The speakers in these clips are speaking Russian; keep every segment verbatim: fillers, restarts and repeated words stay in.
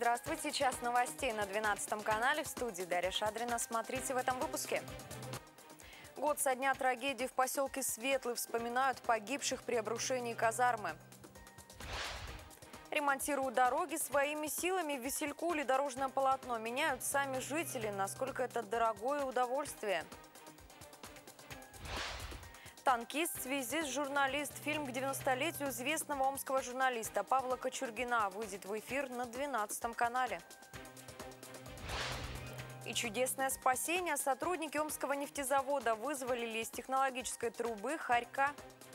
Здравствуйте, час новостей на двенадцатом канале. В студии Дарья Шадрина. Смотрите в этом выпуске. Год со дня трагедии в поселке Светлый. Вспоминают погибших при обрушении казармы. Ремонтируют дороги своими силами. В Весельку дорожное полотно меняют сами жители. Насколько это дорогое удовольствие. «Танкист», «Связист», «Журналист». Фильм к девяностолетию известного омского журналиста Павла Кочургина выйдет в эфир на двенадцатом канале. И чудесное спасение. Сотрудники омского нефтезавода вызволили из технологической трубы хорька.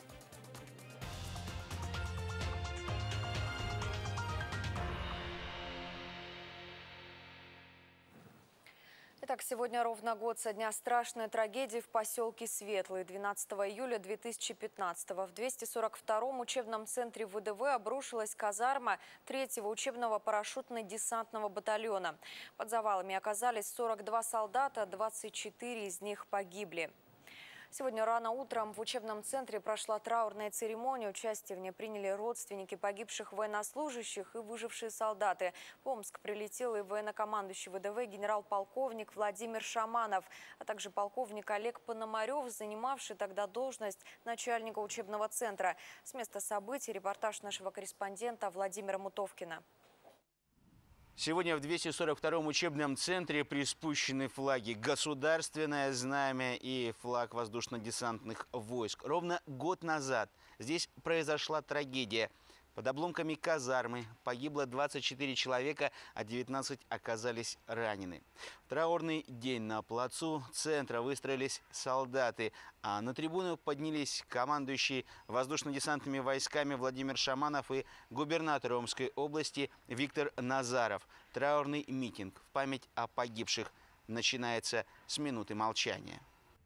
Итак, сегодня ровно год со дня страшной трагедии в поселке Светлый. двенадцатого июля две тысячи пятнадцатого в двести сорок втором учебном центре ВДВ обрушилась казарма третьего учебного парашютно-десантного батальона. Под завалами оказались сорок два солдата, двадцать четыре из них погибли. Сегодня рано утром в учебном центре прошла траурная церемония. Участие в ней приняли родственники погибших военнослужащих и выжившие солдаты. В Омск прилетел и военнокомандующий ВДВ генерал-полковник Владимир Шаманов, а также полковник Олег Пономарев, занимавший тогда должность начальника учебного центра. С места событий репортаж нашего корреспондента Владимира Мутовкина. Сегодня в двести сорок втором учебном центре приспущены флаги «Государственное знамя» и флаг воздушно-десантных войск. Ровно год назад здесь произошла трагедия. Под обломками казармы погибло двадцать четыре человека, а девятнадцать оказались ранены. В траурный день на плацу центра выстроились солдаты, а на трибуну поднялись командующий воздушно-десантными войсками Владимир Шаманов и губернатор Омской области Виктор Назаров. Траурный митинг в память о погибших начинается с минуты молчания.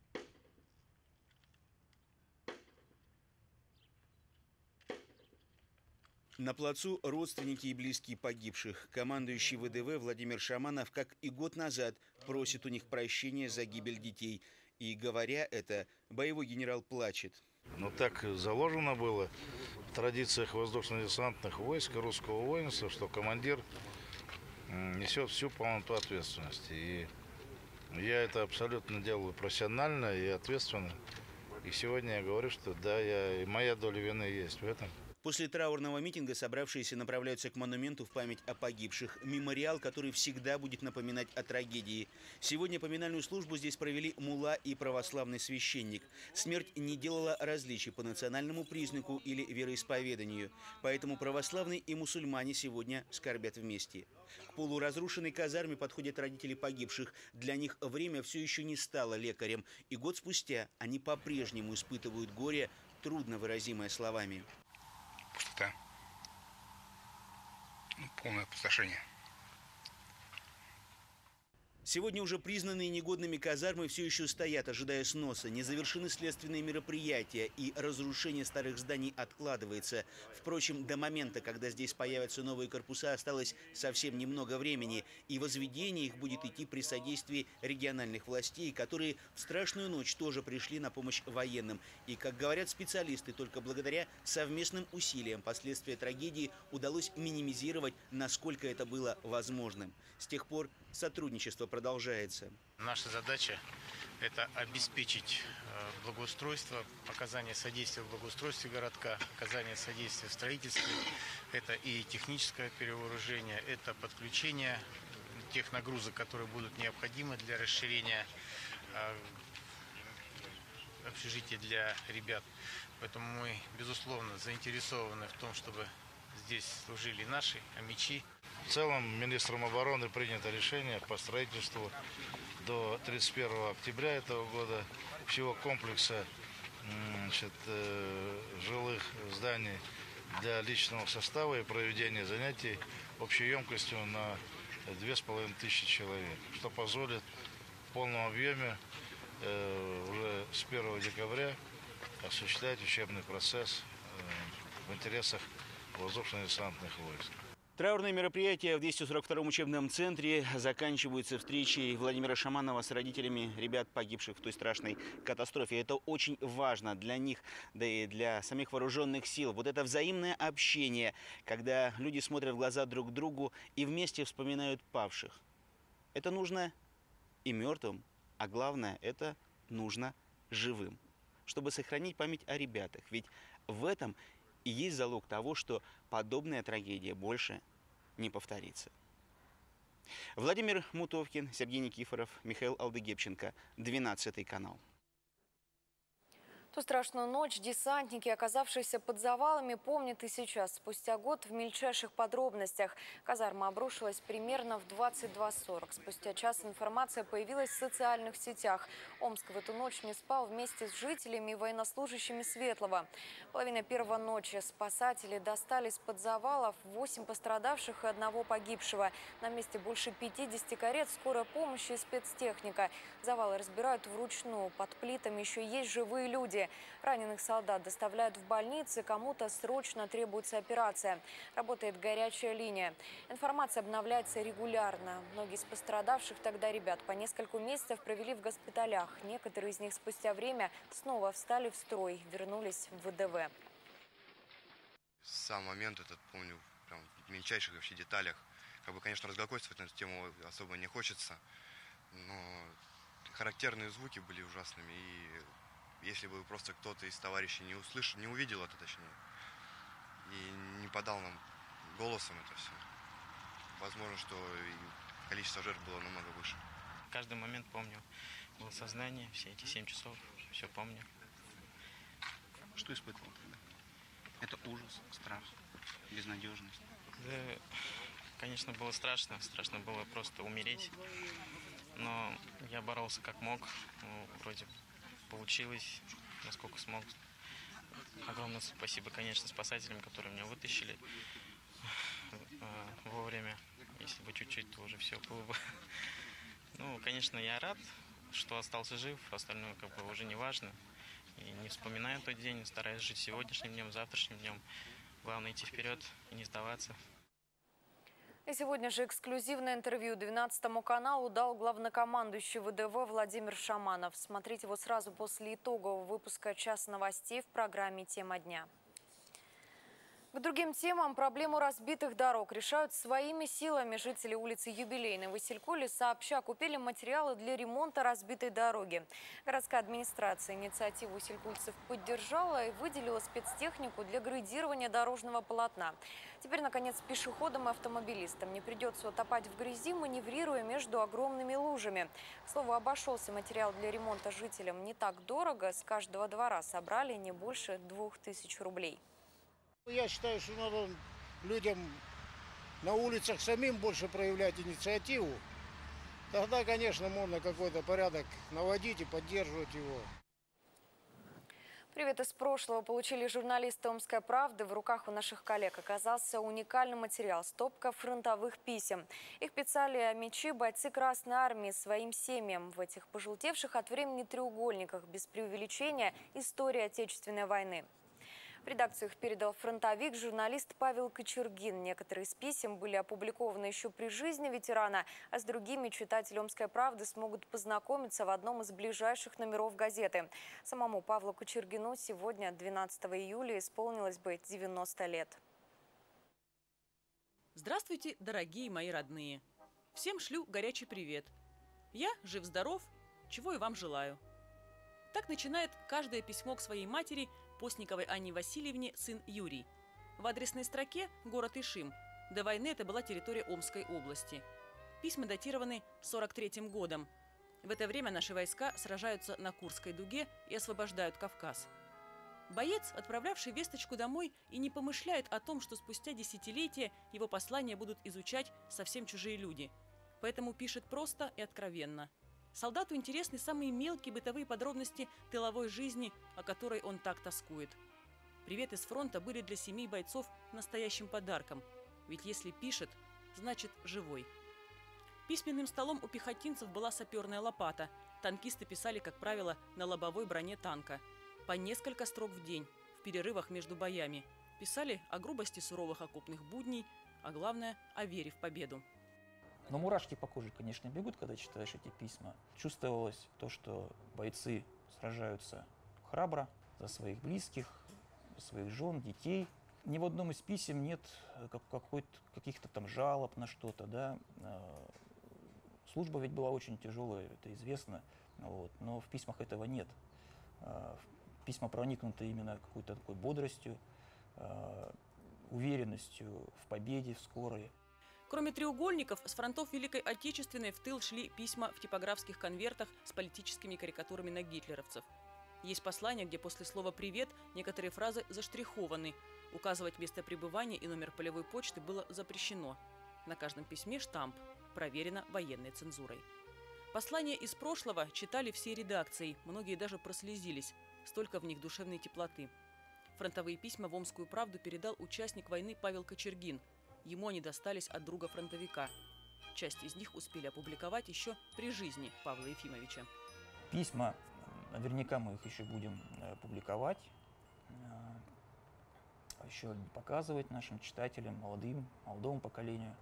На плацу родственники и близкие погибших. Командующий ВДВ Владимир Шаманов, как и год назад, просит у них прощения за гибель детей. И, говоря это, боевой генерал плачет. Но так заложено было в традициях воздушно-десантных войск русского воинства, что командир несет всю полноту ответственности. И я это абсолютно делаю профессионально и ответственно. И сегодня я говорю, что да, я, и моя доля вины есть в этом. После траурного митинга собравшиеся направляются к монументу в память о погибших. Мемориал, который всегда будет напоминать о трагедии. Сегодня поминальную службу здесь провели мулла и православный священник. Смерть не делала различий по национальному признаку или вероисповеданию. Поэтому православные и мусульмане сегодня скорбят вместе. К полуразрушенной казарме подходят родители погибших. Для них время все еще не стало лекарем. И год спустя они по-прежнему испытывают горе, трудно выразимое словами. Пустота. Ну, полное опустошение. Сегодня уже признанные негодными казармы все еще стоят, ожидая сноса. Не завершены следственные мероприятия, и разрушение старых зданий откладывается. Впрочем, до момента, когда здесь появятся новые корпуса, осталось совсем немного времени. И возведение их будет идти при содействии региональных властей, которые в страшную ночь тоже пришли на помощь военным. И, как говорят специалисты, только благодаря совместным усилиям последствия трагедии удалось минимизировать, насколько это было возможным. С тех пор сотрудничество продолжается. Наша задача – это обеспечить благоустройство, оказание содействия в благоустройстве городка, оказание содействия в строительстве. Это и техническое перевооружение, это подключение тех нагрузок, которые будут необходимы для расширения общежития для ребят. Поэтому мы, безусловно, заинтересованы в том, чтобы здесь служили наши омичи. В целом министром обороны принято решение по строительству до тридцать первого октября этого года всего комплекса значит, жилых зданий для личного состава и проведения занятий общей емкостью на две с половиной тысячи человек, что позволит в полном объеме уже с первого декабря осуществлять учебный процесс в интересах воздушно-десантных войск. Траурные мероприятия в двести сорок втором учебном центре заканчиваются встречей Владимира Шаманова с родителями ребят, погибших в той страшной катастрофе. Это очень важно для них, да и для самих вооруженных сил. Вот это взаимное общение, когда люди смотрят в глаза друг другу и вместе вспоминают павших. Это нужно и мертвым, а главное, это нужно живым, чтобы сохранить память о ребятах. Ведь в этом и есть залог того, что подобная трагедия больше не повторится. Владимир Мутовкин, Сергей Никифоров, Михаил Алдыгепченко, двенадцатый канал. Ту страшную ночь десантники, оказавшиеся под завалами, помнят и сейчас. Спустя год в мельчайших подробностях. Казарма обрушилась примерно в двадцать два сорок. Спустя час информация появилась в социальных сетях. Омск в эту ночь не спал вместе с жителями и военнослужащими Светлого. Половина первого ночи спасатели достали из-под завалов восемь пострадавших и одного погибшего. На месте больше пятидесяти карет, скорая помощь и спецтехника. Завалы разбирают вручную. Под плитами еще есть живые люди. Раненых солдат доставляют в больницы, кому-то срочно требуется операция. Работает горячая линия. Информация обновляется регулярно. Многие из пострадавших тогда ребят по несколько месяцев провели в госпиталях. Некоторые из них спустя время снова встали в строй, вернулись в вэ дэ вэ. Сам момент этот помню прям в мельчайших вообще деталях. Как бы, конечно, разглагольствовать на эту тему особо не хочется, но характерные звуки были ужасными. И если бы просто кто-то из товарищей не услышал, не увидел это, точнее, и не подал нам голосом это все, возможно, что и количество жертв было намного выше. Каждый момент помню. Было сознание, все эти семь часов, все помню. Что испытывал тогда? Это ужас, страх, безнадежность? Да, конечно, было страшно. Страшно было просто умереть. Но я боролся как мог. Ну, вроде получилось, насколько смог. Огромное спасибо, конечно, спасателям, которые меня вытащили э, вовремя. Если бы чуть-чуть, то уже все было бы. Ну, конечно, я рад, что остался жив. Остальное как бы уже не важно. И не вспоминаю тот день, стараюсь жить сегодняшним днем, завтрашним днем. Главное идти вперед и не сдаваться. И сегодня же эксклюзивное интервью двенадцатому каналу дал главнокомандующий вэ дэ вэ Владимир Шаманов. Смотрите его сразу после итогового выпуска «Час новостей» в программе «Тема дня». К другим темам. Проблему разбитых дорог решают своими силами. Жители улицы Юбилейной в Исилькуле сообща купили материалы для ремонта разбитой дороги. Городская администрация инициативу исилькульцев поддержала и выделила спецтехнику для грейдирования дорожного полотна. Теперь, наконец, пешеходам и автомобилистам не придется утопать в грязи, маневрируя между огромными лужами. К слову, обошелся материал для ремонта жителям не так дорого. С каждого двора собрали не больше двух тысяч рублей. Я считаю, что надо людям на улицах самим больше проявлять инициативу. Тогда, конечно, можно какой-то порядок наводить и поддерживать его. Привет из прошлого получили журналисты «Омской правды». В руках у наших коллег оказался уникальный материал – стопка фронтовых писем. Их писали мечи бойцы Красной Армии своим семьям. В этих пожелтевших от времени треугольниках, без преувеличения, история Отечественной войны. В редакцию их передал фронтовик, журналист Павел Кочергин. Некоторые из писем были опубликованы еще при жизни ветерана, а с другими читатели «Омской правды» смогут познакомиться в одном из ближайших номеров газеты. Самому Павлу Кочергину сегодня, двенадцатого июля, исполнилось бы девяносто лет. Здравствуйте, дорогие мои родные! Всем шлю горячий привет. Я жив-здоров, чего и вам желаю. Так начинает каждое письмо к своей матери Постниковой Анне Васильевне сын Юрий. В адресной строке город Ишим. До войны это была территория Омской области. Письма датированы сорок третьим годом. В это время наши войска сражаются на Курской дуге и освобождают Кавказ. Боец, отправлявший весточку домой, и не помышляет о том, что спустя десятилетия его послания будут изучать совсем чужие люди. Поэтому пишет просто и откровенно. Солдату интересны самые мелкие бытовые подробности тыловой жизни, о которой он так тоскует. Привет из фронта были для семей бойцов настоящим подарком. Ведь если пишет, значит живой. Письменным столом у пехотинцев была саперная лопата. Танкисты писали, как правило, на лобовой броне танка. По несколько строк в день, в перерывах между боями. Писали о грубости суровых окопных будней, а главное – о вере в победу. Но мурашки по коже, конечно, бегут, когда читаешь эти письма. Чувствовалось то, что бойцы сражаются храбро за своих близких, за своих жен, детей. Ни в одном из писем нет каких-то там жалоб на что-то, да. Служба ведь была очень тяжелая, это известно, вот, но в письмах этого нет. Письма проникнуты именно какой-то такой бодростью, уверенностью в победе, в скорой. Кроме треугольников, с фронтов Великой Отечественной в тыл шли письма в типографских конвертах с политическими карикатурами на гитлеровцев. Есть послания, где после слова «привет» некоторые фразы заштрихованы. Указывать место пребывания и номер полевой почты было запрещено. На каждом письме штамп «Проверено военной цензурой». Послания из прошлого читали все редакции, многие даже прослезились. Столько в них душевной теплоты. Фронтовые письма в «Омскую правду» передал участник войны Павел Кочергин. Ему они достались от друга-фронтовика. Часть из них успели опубликовать еще при жизни Павла Ефимовича. Письма, наверняка мы их еще будем публиковать, еще показывать нашим читателям, молодым, молодому поколению.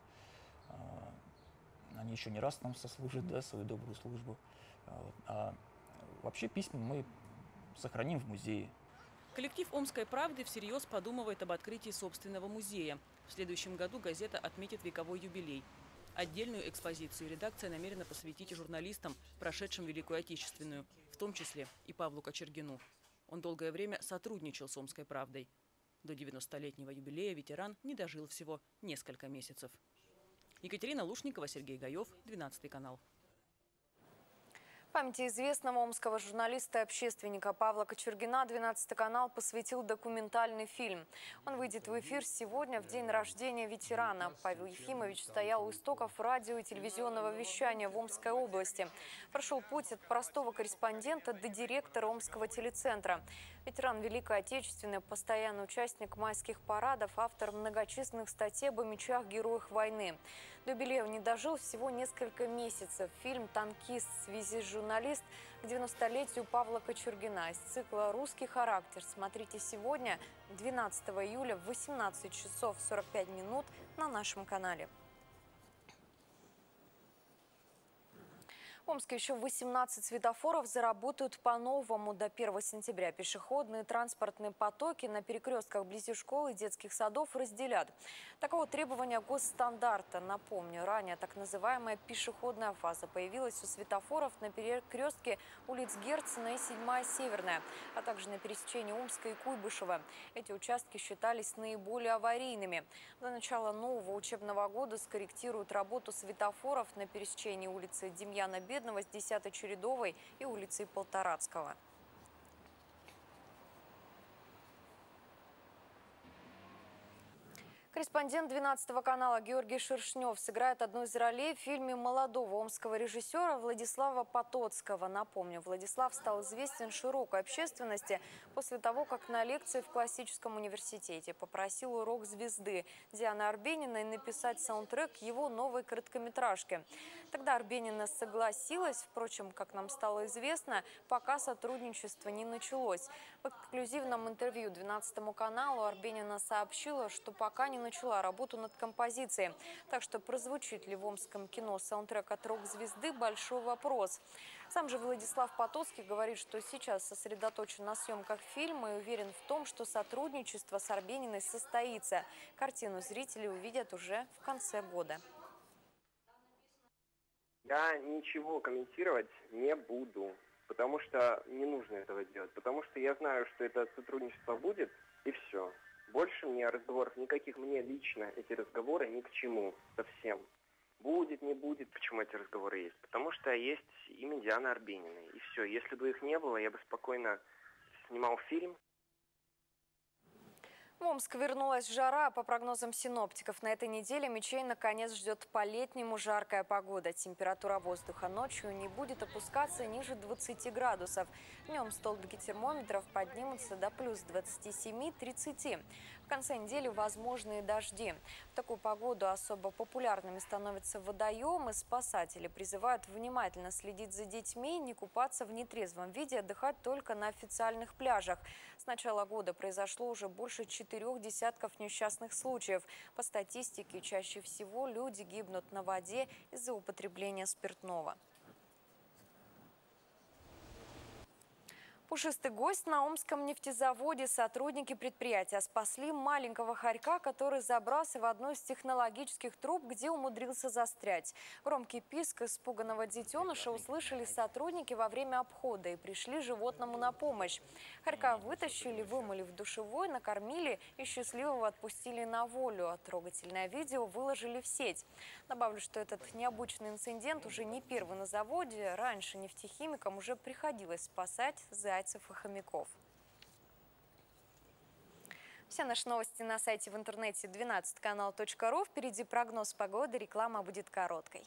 Они еще не раз нам сослужат, да, свою добрую службу. А вообще письма мы сохраним в музее. Коллектив «Омской правды» всерьез подумывает об открытии собственного музея. В следующем году газета отметит вековой юбилей. Отдельную экспозицию редакция намерена посвятить журналистам, прошедшим Великую Отечественную, в том числе и Павлу Кочергину. Он долгое время сотрудничал с «Омской правдой». До девяностолетнего юбилея ветеран не дожил всего несколько месяцев. Екатерина Лушникова, Сергей Гаев, двенадцатый канал. Памяти известного омского журналиста и общественника Павла Кочергина двенадцатый канал посвятил документальный фильм. Он выйдет в эфир сегодня, в день рождения ветерана. Павел Ефимович стоял у истоков радио и телевизионного вещания в Омской области. Прошел путь от простого корреспондента до директора Омского телецентра. Ветеран Великой Отечественной, постоянный участник майских парадов, автор многочисленных статей об мечах героях войны. До юбилея не дожил всего несколько месяцев. Фильм «Танкист. Связист-журналист» к девяностолетию Павла Кочергина из цикла «Русский характер». Смотрите сегодня, двенадцатого июля, в восемнадцать часов сорок пять минут на нашем канале. В Омске еще восемнадцать светофоров заработают по-новому до первого сентября. Пешеходные и транспортные потоки на перекрестках вблизи школ и детских садов разделят. Такого требования госстандарта. Напомню, ранее так называемая пешеходная фаза появилась у светофоров на перекрестке улиц Герцена и седьмая Северная, а также на пересечении Омска и Куйбышева. Эти участки считались наиболее аварийными. До начала нового учебного года скорректируют работу светофоров на пересечении улицы Демьяна Бедного с десятой Чередовой и улицей Полторацкого. Корреспондент двенадцатого канала Георгий Шершнев сыграет одну из ролей в фильме молодого омского режиссера Владислава Потоцкого. Напомню, Владислав стал известен широкой общественности после того, как на лекции в классическом университете попросил у рок-звезды Дианы Арбениной написать саундтрек его новой короткометражки. Тогда Арбенина согласилась, впрочем, как нам стало известно, пока сотрудничество не началось. В эксклюзивном интервью двенадцатому каналу Арбенина сообщила, что пока не начала работу над композицией. Так что прозвучит ли в омском кино саундтрек от рок-звезды – большой вопрос. Сам же Владислав Потоцкий говорит, что сейчас сосредоточен на съемках фильма и уверен в том, что сотрудничество с Арбениной состоится. Картину зрители увидят уже в конце года. Я ничего комментировать не буду, потому что не нужно этого делать. Потому что я знаю, что это сотрудничество будет, и все. Больше мне разговоров никаких, мне лично эти разговоры ни к чему совсем. Будет, не будет, почему эти разговоры есть? Потому что есть имя Дианы Арбениной, и все. Если бы их не было, я бы спокойно снимал фильм. В Омск вернулась жара. По прогнозам синоптиков, на этой неделе Мечей наконец ждет по-летнему жаркая погода. Температура воздуха ночью не будет опускаться ниже двадцати градусов. Днем столбики термометров поднимутся до плюс двадцати семи — тридцати. В конце недели возможны дожди. В такую погоду особо популярными становятся водоемы. Спасатели призывают внимательно следить за детьми, не купаться в нетрезвом виде, отдыхать только на официальных пляжах. С начала года произошло уже больше четырёх четырех десятков несчастных случаев. По статистике, чаще всего люди гибнут на воде из-за употребления спиртного. Пушистый гость на Омском нефтезаводе. Сотрудники предприятия спасли маленького хорька, который забрался в одну из технологических труб, где умудрился застрять. Громкий писк испуганного детеныша услышали сотрудники во время обхода и пришли животному на помощь. Хорька вытащили, вымыли в душевой, накормили и счастливого отпустили на волю. А трогательное видео выложили в сеть. Добавлю, что этот необычный инцидент уже не первый на заводе. Раньше нефтехимикам уже приходилось спасать зайцев и хомяков. Все наши новости на сайте в интернете двенадцать канал точка ру. Впереди прогноз погоды, реклама будет короткой.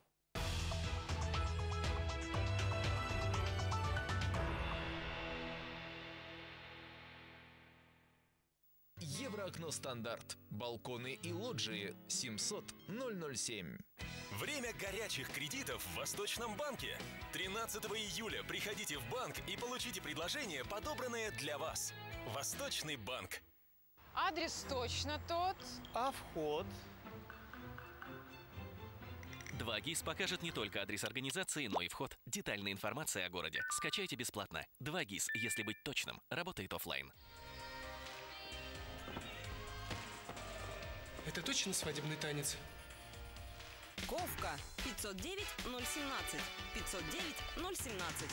Евроокно стандарт. Балконы и лоджии семьсот ноль ноль семь. Время горячих кредитов в Восточном банке. тринадцатого июля приходите в банк и получите предложение, подобранное для вас. Восточный банк. Адрес точно тот. А вход? два гис покажет не только адрес организации, но и вход. Детальная информация о городе. Скачайте бесплатно. два гис, если быть точным, работает офлайн. Это точно свадебный танец? Ковка пятьсот девять ноль семнадцать. пятьсот девять ноль семнадцать.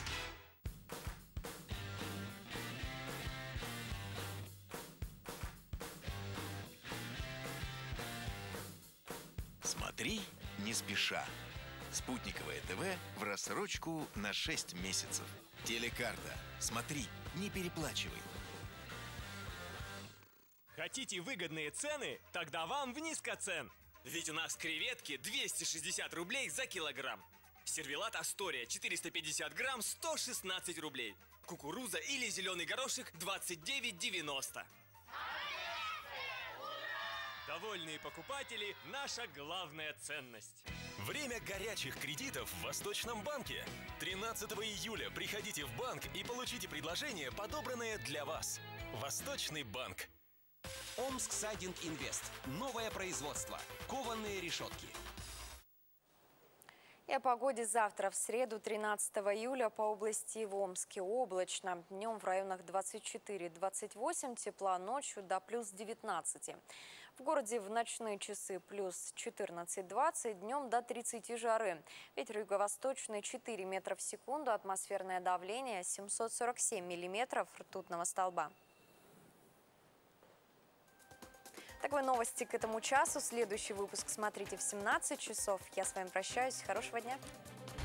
Смотри не спеша. Спутниковое ТВ в рассрочку на шесть месяцев. Телекарта. Смотри, не переплачивай. Хотите выгодные цены? Тогда вам в Низкоцен. Ведь у нас креветки двести шестьдесят рублей за килограмм. Сервелат Астория четыреста пятьдесят грамм сто шестнадцать рублей. Кукуруза или зеленый горошек двадцать девять девяносто. Довольные покупатели – наша главная ценность. Время горячих кредитов в Восточном банке. тринадцатого июля приходите в банк и получите предложение, подобранное для вас. Восточный банк. Омск Сайдинг Инвест. Новое производство. Кованые решетки. И о погоде завтра, в среду, тринадцатого июля, по области в Омске облачно. Днем в районах двадцать четыре — двадцать восемь, тепла, ночью до плюс девятнадцати. В городе в ночные часы плюс четырнадцать — двадцать, днем до тридцати жары. Ветер юго-восточный четыре метра в секунду, атмосферное давление семьсот сорок семь миллиметров ртутного столба. Таковы новости к этому часу. Следующий выпуск смотрите в семнадцать часов. Я с вами прощаюсь. Хорошего дня.